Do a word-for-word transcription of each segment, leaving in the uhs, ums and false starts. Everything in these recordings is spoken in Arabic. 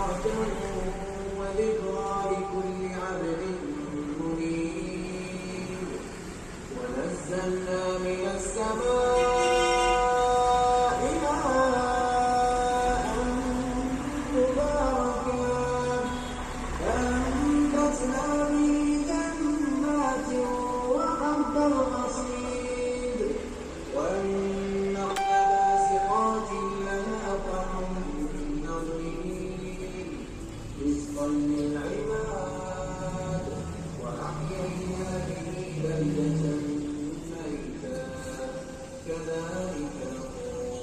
موعظة وذكرى لكل عبد منيب. ونزلنا من السماء ماء مباركا فأنبتنا به جنات وحب الحصيد والنخل باسقات لها طلع نضيد رزقا للعباد وأحيينا به بلدة ميتا كذلك نقول.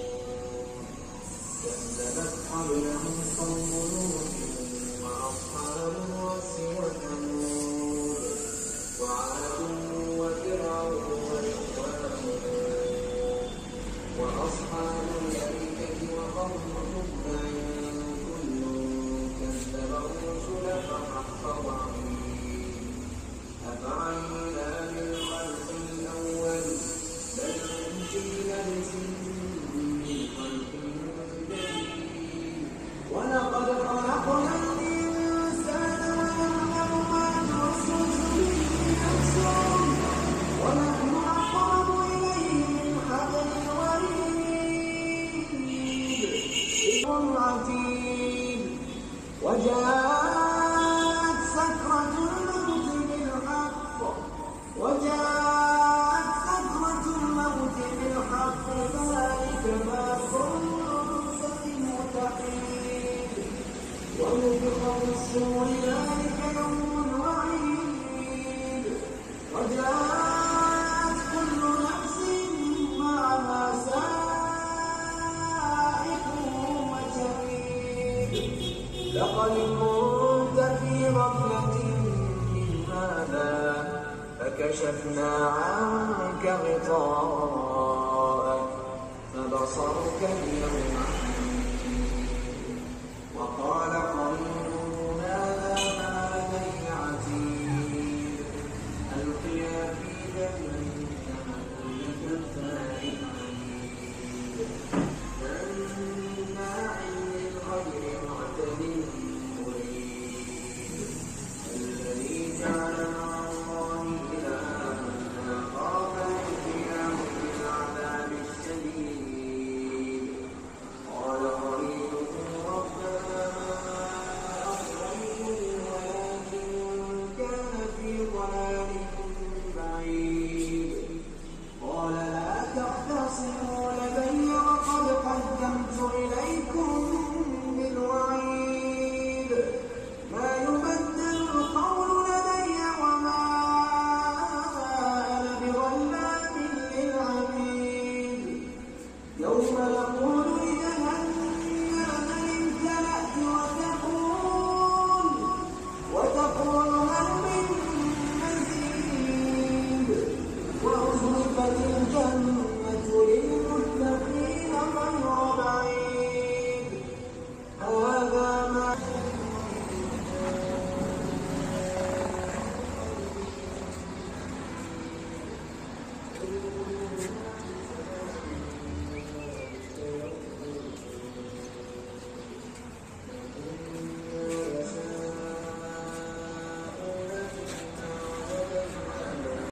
كذبت قبلهم قوم نوح وأصحاب الرس وثمود وعاد وفرعون وإخوان لوط وأصحاب الأيكة وقوم تبع كل كذب الرسل فحق وعيد. أفعينا بالخلق الأول بل هم في لبس من خلق جديد. ولقد خلقنا الإنسان ونعلم ما توسوس به نفسه ونحن أقرب إليه من حبل الوريد. ذكر عتيد. وجاءت سكرة الموت بالحق وجاءت سكرة الموت بالحق ذلك ما كنت منه تحيد. ونفخ في الصور ذلك يوم الوعيد. وجاءت كل نفس معها سائق وشهيد. لقد كنت في غفلة من هذا فكشفنا عنك غطاءك فبصرك اليوم